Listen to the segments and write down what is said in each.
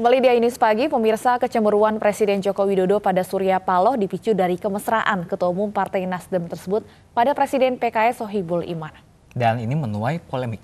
Kembali di Ainus Pagi, pemirsa, kecemburuan Presiden Joko Widodo pada Surya Paloh dipicu dari kemesraan Ketua Umum Partai Nasdem tersebut pada Presiden PKS Sohibul Iman. Dan ini menuai polemik.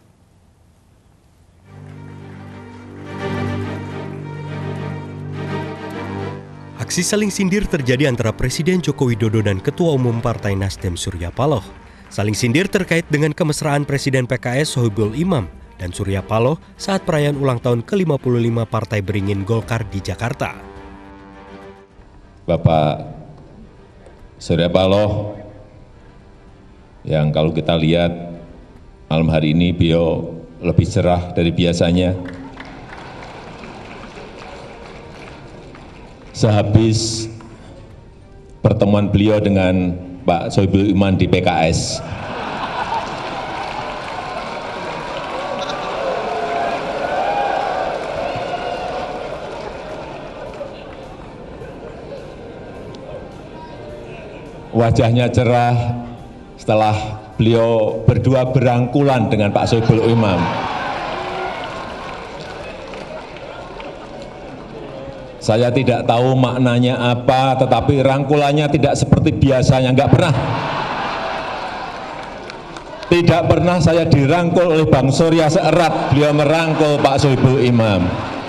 Aksi saling sindir terjadi antara Presiden Joko Widodo dan Ketua Umum Partai Nasdem Surya Paloh. Saling sindir terkait dengan kemesraan Presiden PKS Sohibul Iman dan Surya Paloh saat perayaan ulang tahun ke-55 Partai Beringin Golkar di Jakarta. Bapak Surya Paloh yang kalau kita lihat malam hari ini beliau lebih cerah dari biasanya. Sehabis pertemuan beliau dengan Pak Sohibul Iman di PKS, wajahnya cerah setelah beliau berdua berangkulan dengan Pak Sohibul Iman. Saya tidak tahu maknanya apa, tetapi rangkulannya tidak seperti biasanya, Tidak pernah saya dirangkul oleh Bang Surya seerat beliau merangkul Pak Sohibul Iman.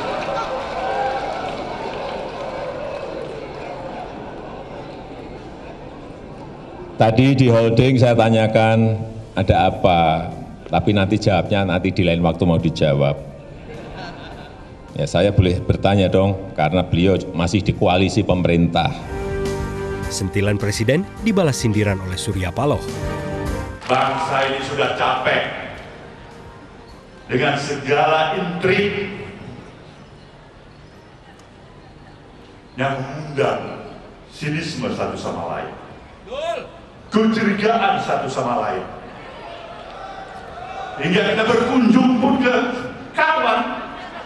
Tadi di holding saya tanyakan ada apa, tapi nanti jawabnya nanti di lain waktu mau dijawab. Ya saya boleh bertanya dong, karena beliau masih di koalisi pemerintah. Sentilan Presiden dibalas sindiran oleh Surya Paloh. Bangsa ini sudah capek dengan segala intrik yang mengundang sinisme satu sama lain, kecurigaan satu sama lain, hingga kita berkunjung pun ke kawan.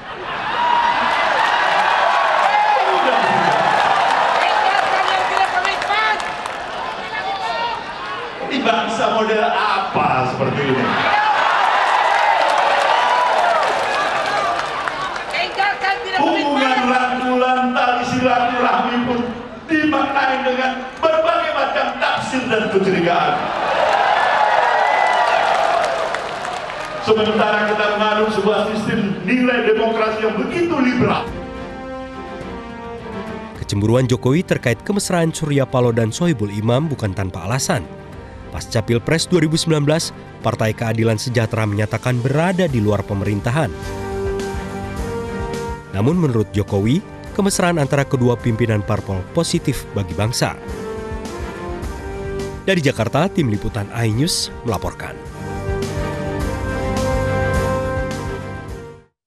Ini bangsa model apa seperti ini? Hubungan rangkulan tali silaturahmi pun dimaknai dengan berbagai macam tafsir dan kecurigaan. Sementara kita menganut sebuah sistem nilai demokrasi yang begitu liberal. Kecemburuan Jokowi terkait kemesraan Surya Paloh dan Sohibul Iman bukan tanpa alasan. Pasca Pilpres 2019, Partai Keadilan Sejahtera menyatakan berada di luar pemerintahan. Namun menurut Jokowi, kemesraan antara kedua pimpinan parpol positif bagi bangsa. Dari Jakarta, Tim Liputan Ainus melaporkan.